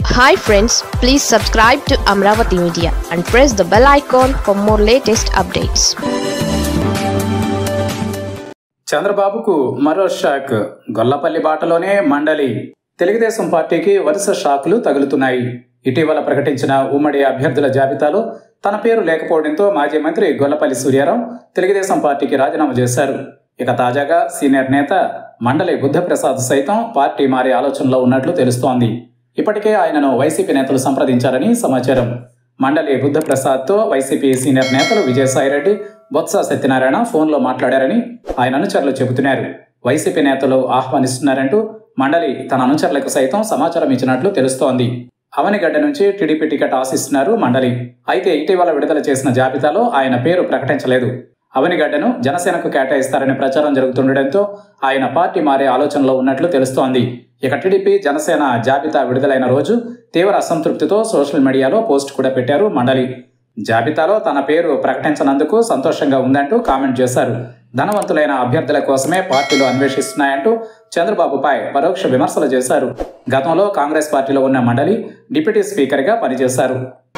Hi friends, please subscribe to Amravati Media and press the bell icon for more latest updates. చంద్రబాబుకు మరో shock. Gollapalli బాటలోనే మండలి. తెలుగుదేశం పార్టీకి వరుస షాకులు తగులుతున్నాయి. ఇటీవల ప్రకటించిన ఉమ్మడి అభ్యర్థుల జాబితాలో తన పేరు లేకపోవడంతో మాజీ మంత్రి గొల్లపల్లి సూర్యారావు తెలుగుదేశం పార్టీకి రాజీనామా చేశారు. ఇక తాజాగా సీనియర్ నేత మండలి బుద్ధప్రసాద్ సైతం పార్టీ మారే ఆలోచనలో ఉన్నట్లు తెలుస్తోంది. ఇప్పటికే ఆయనను వైసీపీ నేతలు సంప్రదించారని సమాచారం. మండలి బుద్ధప్రసాద్తో వైసీపీ సీనియర్ నేతలు విజయసాయిరెడ్డి, బొత్స సత్యనారాయణ ఫోన్లో మాట్లాడారని ఆయన అనుచరులు చెబుతున్నారు. వైసీపీ నేతలు ఆహ్వానిస్తున్నారంటూ మండలి తన అనుచరులకు సైతం సమాచారం ఇచ్చినట్లు తెలుస్తోంది. అవనిగడ్డ నుంచి టీడీపీ టికెట్ ఆశిస్తున్నారు మండలి. అయితే ఇటీవల విడుదల చేసిన జాబితాలో ఆయన పేరు ప్రకటించలేదు. అవనిగడ్డను జనసేనకు కేటాయిస్తారని ప్రచారం జరుగుతుండటంతో ఆయన పార్టీ మారే ఆలోచనలో ఉన్నట్లు తెలుస్తోంది. ఇక టీడీపీ జనసేన జాబితా విడుదలైన రోజు తీవ్ర అసంతృప్తితో సోషల్ మీడియాలో పోస్ట్ కూడా పెట్టారు మండలి. జాబితాలో తన పేరు ప్రకటించనందుకు సంతోషంగా ఉందంటూ కామెంట్ చేశారు. ధనవంతులైన అభ్యర్థుల కోసమే పార్టీలు అన్వేషిస్తున్నాయంటూ చంద్రబాబుపై పరోక్ష విమర్శలు చేశారు. గతంలో కాంగ్రెస్ పార్టీలో ఉన్న మండలి డిప్యూటీ స్పీకర్గా పనిచేశారు.